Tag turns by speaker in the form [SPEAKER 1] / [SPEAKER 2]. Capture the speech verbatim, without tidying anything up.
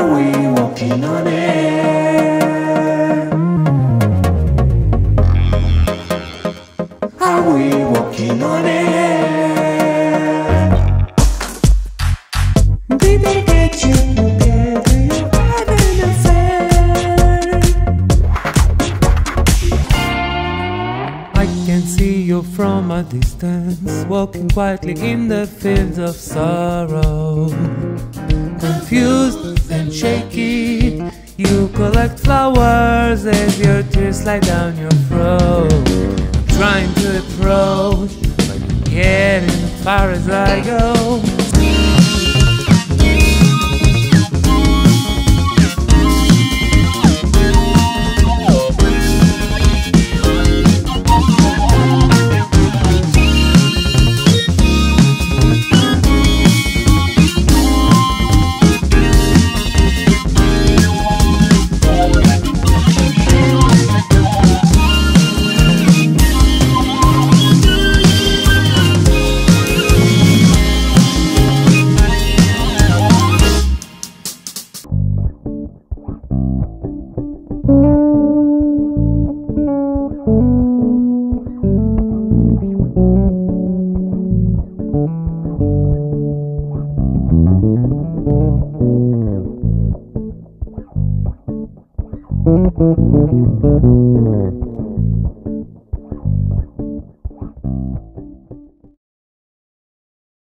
[SPEAKER 1] Are we walking on air? Are we walking on air? Did they get you together? You had an affair.
[SPEAKER 2] I can see you from a distance, walking quietly in the fields of sorrow. Confused and shaky, you collect flowers as your tears slide down your throat. I'm trying to approach, but you're getting as far as I go.
[SPEAKER 1] Thank you.